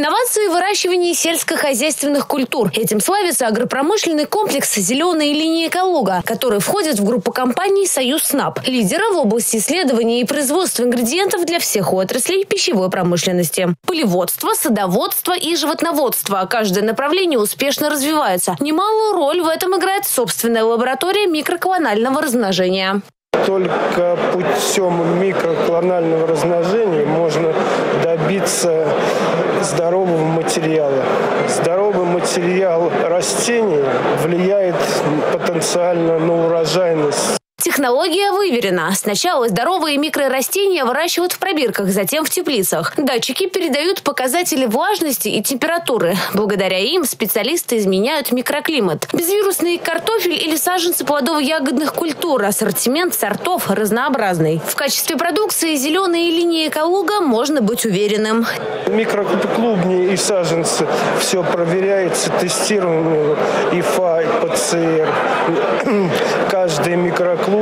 Инновации в выращивании сельскохозяйственных культур. Этим славится агропромышленный комплекс «Зеленые линии Калуга», который входит в группу компаний «Союз СНАП», лидера в области исследований и производства ингредиентов для всех отраслей пищевой промышленности. Полеводство, садоводство и животноводство. Каждое направление успешно развивается. Немалую роль в этом играет собственная лаборатория микроклонального размножения. Только путем микроклонального размножения можно добиться здорового материала. Здоровый материал растения влияет потенциально на урожайность. Технология выверена. Сначала здоровые микрорастения выращивают в пробирках, затем в теплицах. Датчики передают показатели влажности и температуры. Благодаря им специалисты изменяют микроклимат. Безвирусный картофель или саженцы плодово-ягодных культур. Ассортимент сортов разнообразный. В качестве продукции «Зеленые линии Калуга» можно быть уверенным. Микроклубни и саженцы все проверяется, тестирование ИФА, ПЦР. Каждый микроклубень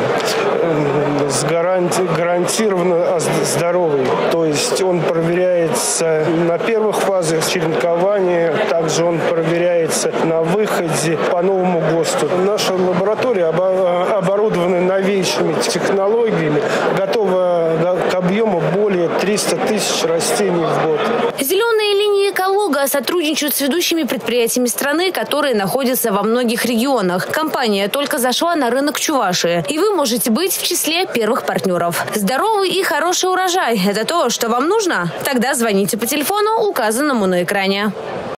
гарантированно здоровый. То есть он проверяется на первых фазах черенкования, также он проверяется на выходе по новому ГОСТу. Наша лаборатория оборудована новейшими технологиями, готова к объему более 300 тысяч растений в год. «Зеленые линии Калуга» сотрудничают с ведущими предприятиями страны, которые находятся во многих регионах. Компания только зашла на рынок Чувашии, и вы можете быть в числе первых партнеров. Здоровый и хороший урожай – это то, что вам нужно? Тогда звоните по телефону, указанному на экране.